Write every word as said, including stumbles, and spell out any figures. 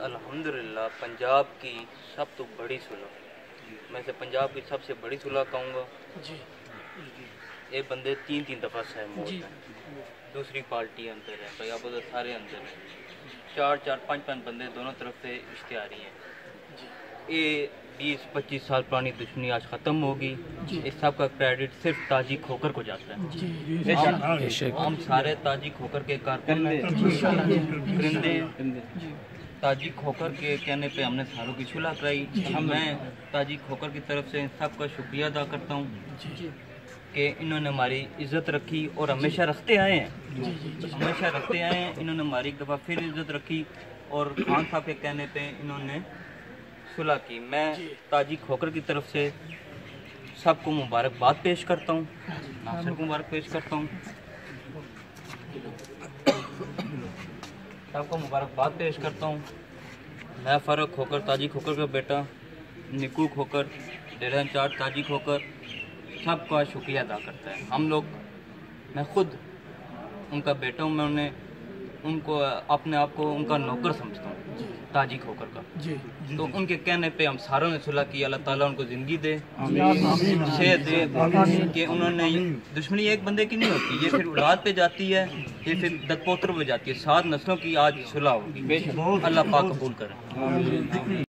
الحمدللہ پنجاب کی سب تو بڑی صلح، میں سے پنجاب کی سب سے بڑی صلح کہوں گا جی۔ یہ بندے تین تین دفعہ سہم ہوتے ہیں، دوسری پارٹی اندر ہے بھائی آپ ادھر سارے اندر ہیں، چار چار پانچ پانچ بندے دونوں طرف سے اشتہاری ہیں۔ یہ بیس پچیس سال پرانی دشمنی آج ختم ہوگی، اس سب کا کریڈٹ صرف تاجی کھوکر کو جاتا ہے۔ ہم سارے تاجی کھوکر کے کارکن ہیں، کرندے تاجی کھوکر کے کہنے پہ ہم نے ساروں کی صلح کرائی۔ میں تاجی کھوکر کی طرف سے ان سب کا شکریہ ادا کرتا ہوں کہ انہوں نے ہماری عزت رکھی اور ہمیشہ رکھتے آئے ہیں، ہمیشہ رکھتے آئے ہیں۔ انہوں نے ہماری ایک دفعہ پھر عزت رکھی اور خان صاحب کے کہنے پہ انہوں نے صلح کی۔ میں تاجی کھوکر کی طرف سے سب کو مبارکباد پیش کرتا ہوں، ناصر کو مبارک پیش کرتا ہوں، سب کو مبارکباد پیش کرتا ہوں۔ میں فاروق کھوکر تاجی کھوکر کا بیٹا، نکو کھوکر ڈیرہ انچارج تاجی کھوکر سب کا شکریہ ادا کرتا ہے۔ ہم لوگ، میں خود ان کا بیٹا ہوں، میں انہیں ان کو اپنے آپ کو ان کا نوکر سمجھتا ہوں تاجی کھوکر کا، تو ان کے کہنے پہ ہم ساروں نے صلح کی۔ اللہ تعالیٰ ان کو زندگی دے، صحت دے، کہ انہوں نے دشمنی ایک بندے کی نہیں ہوتی، یہ پھر اولاد پہ جاتی ہے، یہ پھر دت پوتر پہ جاتی ہے، سات نسلوں کی آج صلح ہوگی، اللہ پاک قبول کرے۔